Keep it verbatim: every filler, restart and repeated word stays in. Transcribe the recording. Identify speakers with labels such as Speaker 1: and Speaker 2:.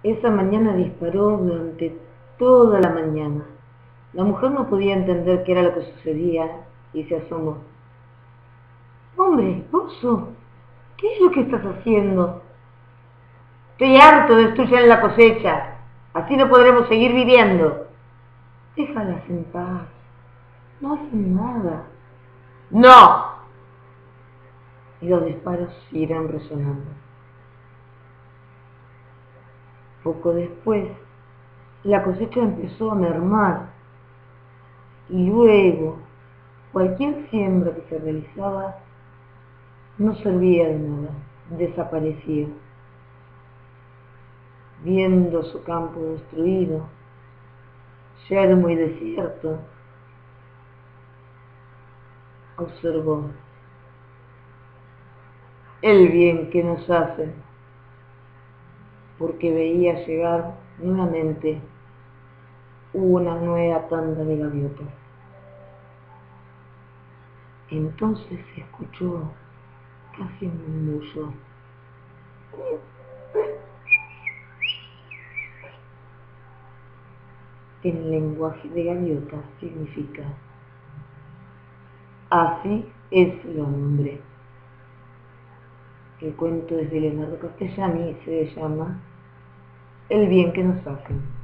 Speaker 1: Esa mañana disparó durante toda la mañana. La mujer no podía entender qué era lo que sucedía y se asomó. «Hombre, oso, ¿qué es lo que estás haciendo?» «Estoy harto de destruir la cosecha. Así no podremos seguir viviendo». «Déjalas en paz. No hacen nada». «¡No!» Y los disparos siguieron resonando. Poco después, la cosecha empezó a mermar y luego cualquier siembra que se realizaba no servía de nada, desaparecía. Viendo su campo destruido, yermo y desierto, observó el bien que nos hacen, porque veía llegar nuevamente una nueva tanda de gaviotas. Entonces se escuchó casi un murmullo. En lenguaje de gaviota significa: así es el hombre. El cuento es de Leonardo Castellani y se llama El bien que nos hacen.